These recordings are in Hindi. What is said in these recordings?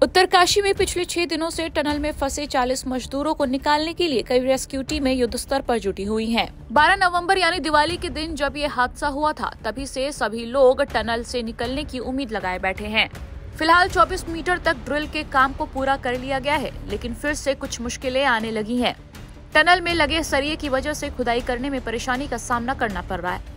उत्तरकाशी में पिछले 6 दिनों से टनल में फंसे 40 मजदूरों को निकालने के लिए कई रेस्क्यू टीमें युद्ध स्तर पर जुटी हुई हैं। 12 नवंबर यानी दिवाली के दिन जब ये हादसा हुआ था, तभी से सभी लोग टनल से निकलने की उम्मीद लगाए बैठे हैं। फिलहाल 24 मीटर तक ड्रिल के काम को पूरा कर लिया गया है, लेकिन फिर से कुछ मुश्किलें आने लगी हैं। टनल में लगे सरिये की वजह से खुदाई करने में परेशानी का सामना करना पड़ रहा है।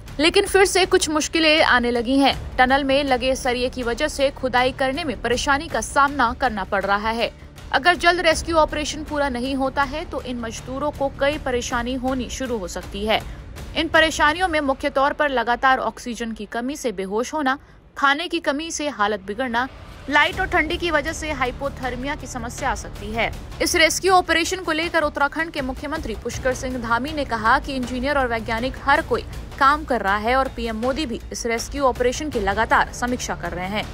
टनल में लगे सरिये की वजह से खुदाई करने में परेशानी का सामना करना पड़ रहा है। अगर जल्द रेस्क्यू ऑपरेशन पूरा नहीं होता है तो इन मजदूरों को कई परेशानी होनी शुरू हो सकती है। इन परेशानियों में मुख्य तौर पर लगातार ऑक्सीजन की कमी से बेहोश होना, खाने की कमी से हालत बिगड़ना, लाइट और ठंडी की वजह से हाइपोथर्मिया की समस्या आ सकती है। इस रेस्क्यू ऑपरेशन को लेकर उत्तराखंड के मुख्यमंत्री पुष्कर सिंह धामी ने कहा कि इंजीनियर और वैज्ञानिक हर कोई काम कर रहा है और पीएम मोदी भी इस रेस्क्यू ऑपरेशन की लगातार समीक्षा कर रहे हैं।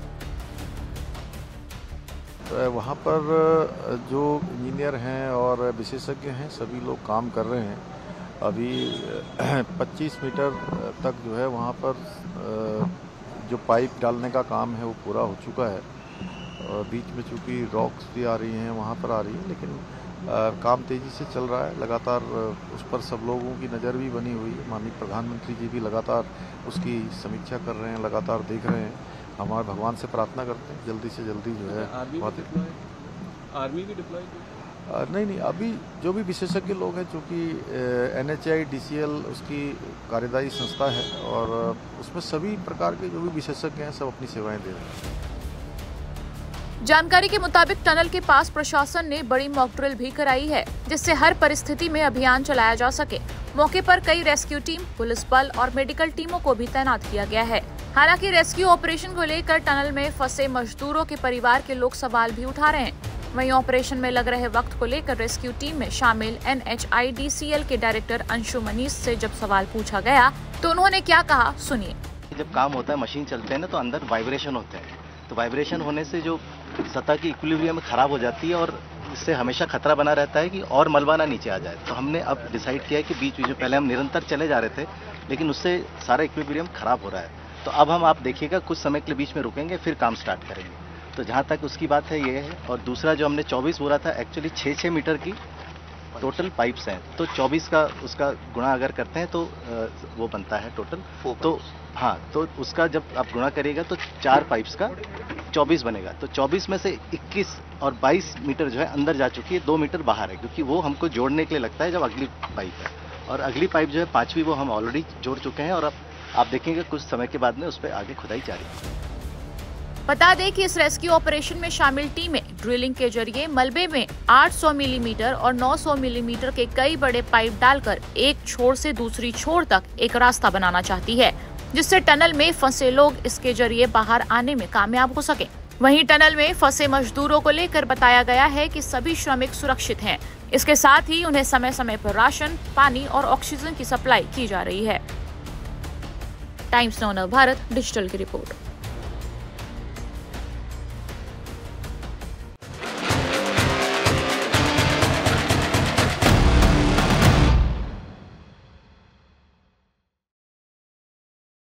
वहाँ पर जो इंजीनियर हैं और विशेषज्ञ हैं, सभी लोग काम कर रहे हैं। अभी 25 मीटर तक जो है वहाँ पर जो पाइप डालने का काम है वो पूरा हो चुका है। बीच में चूँकि रॉक्स भी आ रही हैं, वहाँ पर आ रही है, लेकिन काम तेज़ी से चल रहा है। लगातार उस पर सब लोगों की नज़र भी बनी हुई है। माननीय प्रधानमंत्री जी भी लगातार उसकी समीक्षा कर रहे हैं, लगातार देख रहे हैं। हमारे भगवान से प्रार्थना करते हैं जल्दी से जल्दी जो है आर्मी भी डिप्लॉय नहीं, अभी जो भी विशेषज्ञ लोग हैं, चूँकि NHIDCL उसकी कार्यदायी संस्था है और उसमें सभी प्रकार के जो भी विशेषज्ञ हैं सब अपनी सेवाएं दे रहे हैं। जानकारी के मुताबिक टनल के पास प्रशासन ने बड़ी मॉक ड्रिल भी कराई है, जिससे हर परिस्थिति में अभियान चलाया जा सके। मौके पर कई रेस्क्यू टीम, पुलिस बल और मेडिकल टीमों को भी तैनात किया गया है। हालांकि रेस्क्यू ऑपरेशन को लेकर टनल में फंसे मजदूरों के परिवार के लोग सवाल भी उठा रहे हैं। वहीं ऑपरेशन में लग रहे वक्त को लेकर रेस्क्यू टीम में शामिल NHIDCL के डायरेक्टर अंशु मनीष से जब सवाल पूछा गया तो उन्होंने क्या कहा, सुनिए। जब काम होता है, मशीन चलते हैं ना, तो अंदर वाइब्रेशन होते हैं। तो वाइब्रेशन होने से जो सतह की इक्विलिब्रियम खराब हो जाती है और इससे हमेशा खतरा बना रहता है कि और मलबा ना नीचे आ जाए। तो हमने अब डिसाइड किया कि बीच में पहले हम निरंतर चले जा रहे थे, लेकिन उससे सारा इक्विलिब्रियम खराब हो रहा है। तो अब हम, आप देखिएगा, कुछ समय के लिए बीच में रुकेंगे, फिर काम स्टार्ट करेंगे। तो जहाँ तक उसकी बात है ये है। और दूसरा जो हमने 24 बोला था, एक्चुअली 6 मीटर की टोटल पाइप्स हैं। तो 24 का उसका गुणा अगर करते हैं तो वो बनता है टोटल। तो हाँ, तो उसका जब आप गुणा करिएगा तो 4 पाइप्स का 24 बनेगा। तो 24 में से 21 और 22 मीटर जो है अंदर जा चुकी है, 2 मीटर बाहर है, क्योंकि वो हमको जोड़ने के लिए लगता है जब अगली पाइप है। और अगली पाइप जो है 5वीं, वो हम ऑलरेडी जोड़ चुके हैं और अब आप देखेंगे कुछ समय के बाद में उस पर आगे खुदाई जारी है। बता दें कि इस रेस्क्यू ऑपरेशन में शामिल टीमें ड्रिलिंग के जरिए मलबे में 800 मिलीमीटर और 900 मिलीमीटर के कई बड़े पाइप डालकर एक छोर से दूसरी छोर तक एक रास्ता बनाना चाहती है, जिससे टनल में फंसे लोग इसके जरिए बाहर आने में कामयाब हो सके। वहीं टनल में फंसे मजदूरों को लेकर बताया गया है कि सभी श्रमिक सुरक्षित हैं। इसके साथ ही उन्हें समय समय पर राशन, पानी और ऑक्सीजन की सप्लाई की जा रही है। टाइम्स नाउ नव भारत डिजिटल की रिपोर्ट।